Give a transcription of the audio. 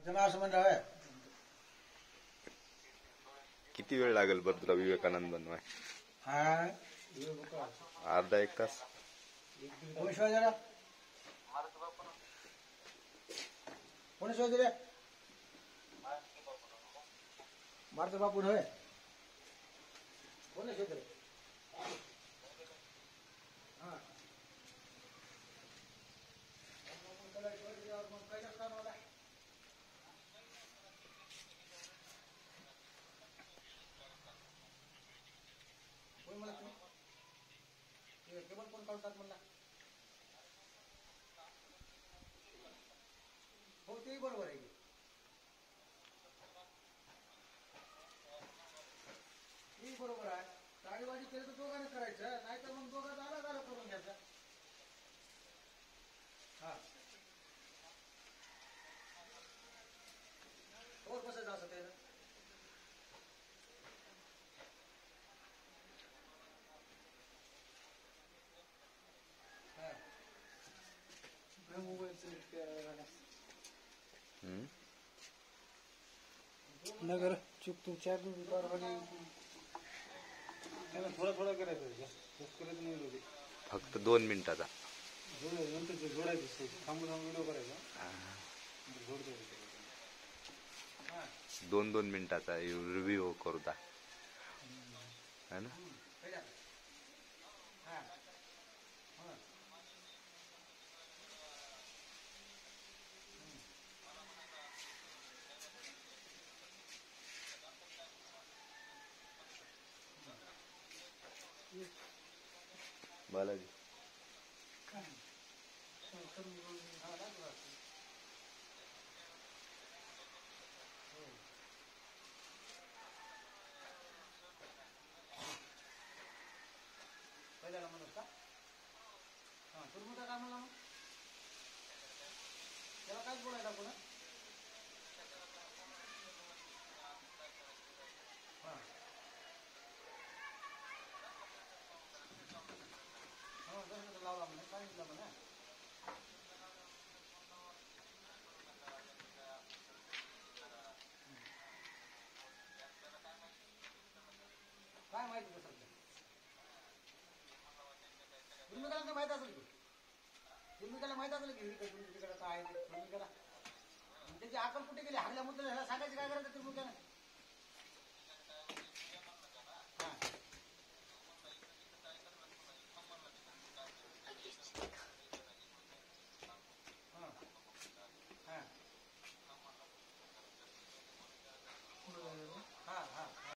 असं म्हणलं होय. किती वेळ लागेल बरं तुला विवेकानंद बनवाय? हा अर्धा एक तास. कोण शिवाय जरा कोण शिवाय दिले मारतो बापून होय. कोण शिवाय हा कोण म्हणत केवळ कोण काढतात म्हणला. हो तेही बरोबर आहे. तेही बरोबर आहे. टाळीवाजी केलं तर दोघांनी करायचं, नाही तर मग दोघांचं अलग अलग करून घ्यायचं. हा हो कसं जायचं त्यानं. नगर चुप तू चार थोडं थोडं करायचं, जास्त करायचं नाही लोक. फक्त 2 मिनिटाचा नंतर जोडायचं थांबून थांबून व्हिडिओ करायचा. 2 मिनिटाचा रिव्ह्यू करू दा है ना. बालाजी पहिल्याला म्हणत का हा तुम्ही काय म्हणला मग त्याला कायच बोलायचं आपण. हा हो जसं लावला म्हणे सांगितलं म्हणे. काय माहिती कसं तुम्ही त्याला माहित असेल की तुम्ही त्याला माहित असेल की तिकडे काय आहे तुम्ही त्याला त्याची अकल कुठे गेली. हरल्या मुद्द्याला ह्याला सांगायची काय करायचं तुम्ही त्याला.